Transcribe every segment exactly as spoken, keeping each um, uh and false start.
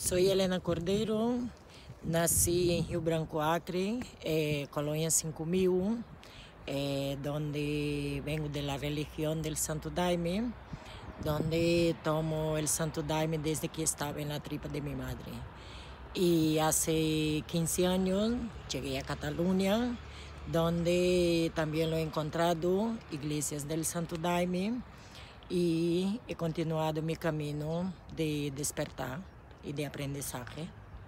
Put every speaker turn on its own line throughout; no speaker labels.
Soy Elena Cordeiro, nací en Rio Branco, Acre, eh, Colonia cinco mil, eh, donde vengo de la religión del Santo Daime, donde tomo el Santo Daime desde que estaba en la tripa de mi madre. Y hace quince años llegué a Cataluña, donde también lo he encontrado, iglesias del Santo Daime, y he continuado mi camino de despertar y de aprendizaje.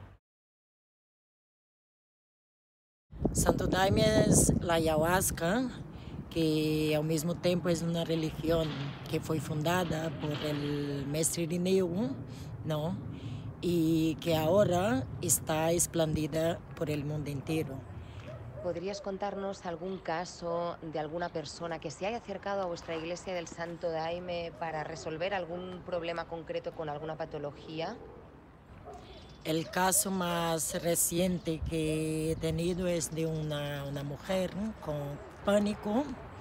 Santo Daime es la ayahuasca, que al mismo tiempo es una religión que fue fundada por el Mestre Irineu, ¿no? Y que ahora está expandida por el mundo entero.
¿Podrías contarnos algún caso de alguna persona que se haya acercado a vuestra iglesia del Santo Daime para resolver algún problema concreto con alguna patología?
El caso más reciente que he tenido es de una, una mujer con pánico,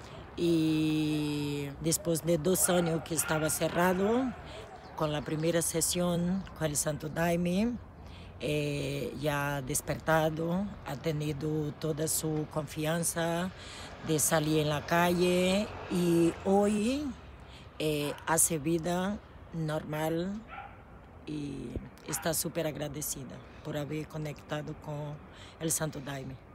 y después de dos años que estaba cerrado, con la primera sesión con el Santo Daime, eh, ya despertado, ha tenido toda su confianza de salir en la calle y hoy eh, hace vida normal y está súper agradecida por haber conectado con el Santo Daime.